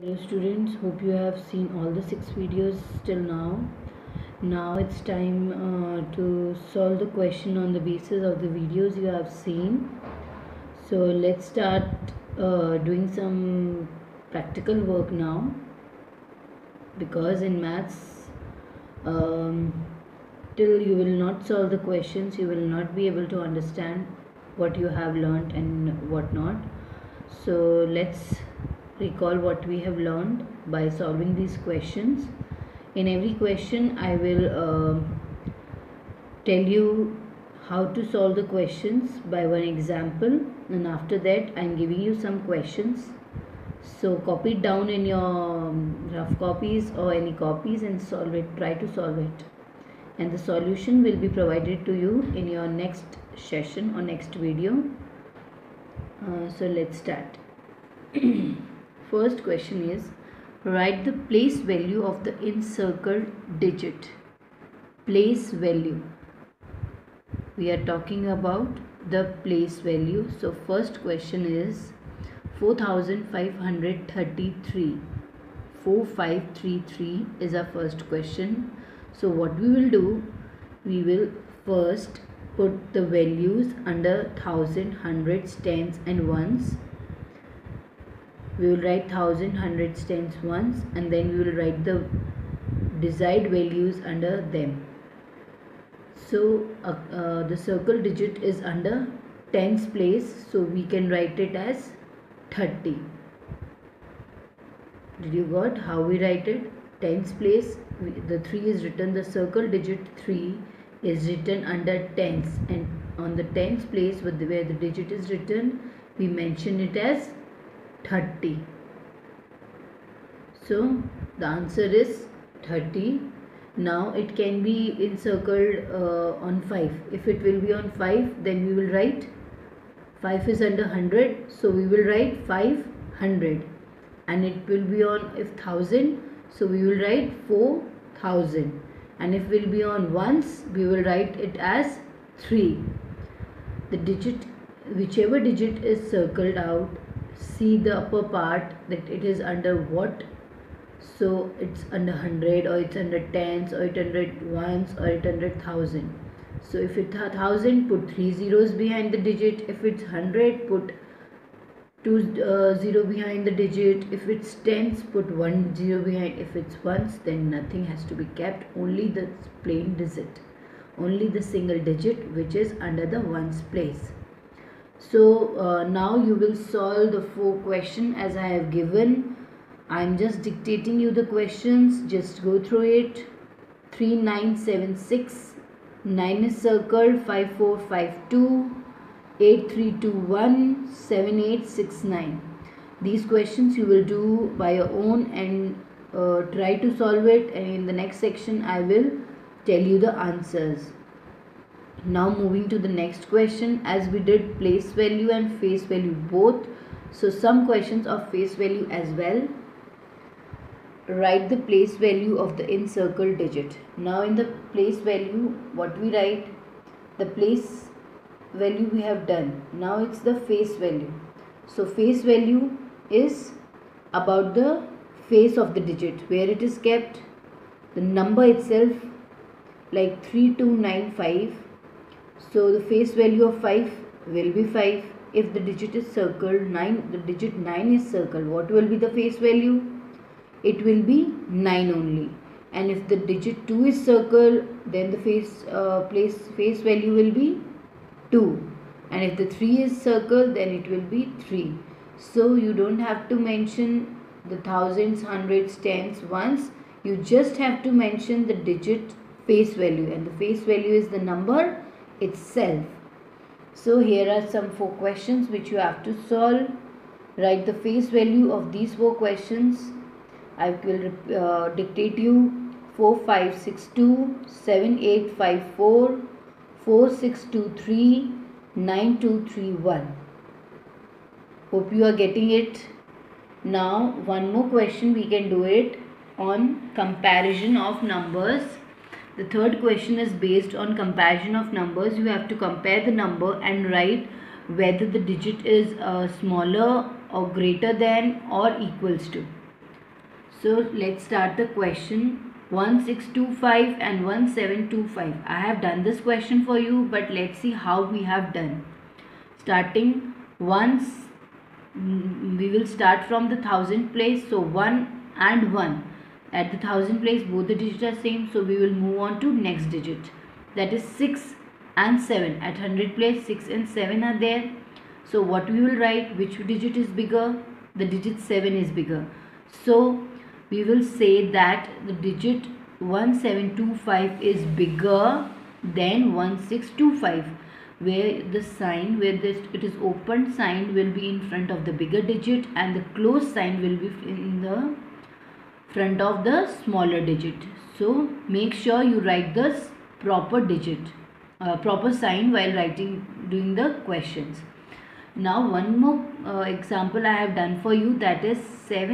Hello students, hope you have seen all the 6 videos till now. Now it's time to solve the question on the basis of the videos you have seen. So let's start doing some practical work now, because in maths till you will not solve the questions you will not be able to understand what you have learnt and what not. So let's recall what we have learned by solving these questions. In every question I will tell you how to solve the questions by one example, and after that I am giving you some questions. So copy it down in your rough copies or any copies and solve it. Try to solve it, and the solution will be provided to you in your next session or next video. So let's start. First question is, write the place value of the encircled digit. Place value. We are talking about the place value. So first question is 4533. 4533 is our first question. So what we will do, we will first put the values under thousand, hundreds, tens and ones. We will write thousand, hundreds, tens, ones, and then we will write the desired values under them. So the circle digit is under tens place, so we can write it as 30. Did you got how we write it? Tens place, the 3 is written, the circle digit 3 is written under tens, and on the tens place where the digit is written, we mention it as 30. So the answer is 30. Now it can be encircled on 5. If it will be on 5, then we will write 5 is under 100, so we will write 500. And it will be on, if 1000, so we will write 4000. And if will be on ones, we will write it as 3. The digit, whichever digit is circled out, see the upper part that it is under what. So it's under 100, or it's under tens, or it's under ones, or it's under 1000. So if it's 1000, put 3 zeros behind the digit. If it's 100, put 2 0 behind the digit. If it's tens, put 1 0 behind. If it's ones, then nothing has to be kept, only the plain digit, only the single digit which is under the ones place. So now you will solve the 4 questions as I have given. I am just dictating you the questions, just go through it. 3976, 9 is circled, 5452, 8321, 7869. These questions you will do by your own and try to solve it, and in the next section I will tell you the answers. Now moving to the next question, as we did place value and face value both, so some questions of face value as well. Write the place value of the encircled digit. Now in the place value, what we write, the place value we have done. Now it's the face value. So face value is about the face of the digit, where it is kept, the number itself, like 3295. So the face value of 5 will be 5. If the digit is circled 9, the digit 9 is circled, what will be the face value? It will be 9 only. And if the digit 2 is circled, then the face value will be 2. And if the 3 is circled, then it will be 3. So you don't have to mention the thousands, hundreds, tens, ones. You just have to mention the digit face value, and the face value is the number itself. So here are some 4 questions which you have to solve. Write the face value of these 4 questions. I will dictate you 4562, 7854, 4623, 9231. Hope you are getting it. Now one more question, we can do it on comparison of numbers. The third question is based on comparison of numbers. You have to compare the number and write whether the digit is smaller or greater than or equals to. So let's start the question. 1625 and 1725. I have done this question for you, but let's see how we have done. Starting once, we will start from the thousand place. So 1 and 1. At the thousand place, both the digits are same. So we will move on to next digit. That is 6 and 7. At 100 place, 6 and 7 are there. So what we will write? Which digit is bigger? The digit 7 is bigger. So we will say that the digit 1725 is bigger than 1625, where the sign, where this it is open sign, will be in front of the bigger digit and the closed sign will be in the front of the smaller digit. So make sure you write this proper digit, proper sign while doing the questions. Now one more example I have done for you, that is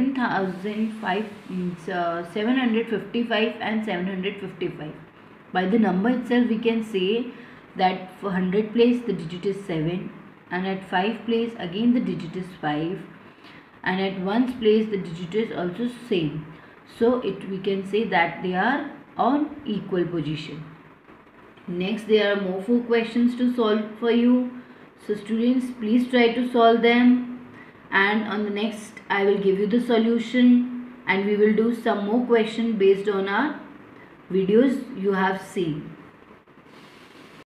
755 and 755. By the number itself we can say that for 100 place the digit is 7, and at 5 place again the digit is 5, and at 1's place the digit is also same. So we can say that they are on equal position. Next, there are more 4 questions to solve for you. So students, please try to solve them, and on the next I will give you the solution, and we will do some more questions based on our videos you have seen.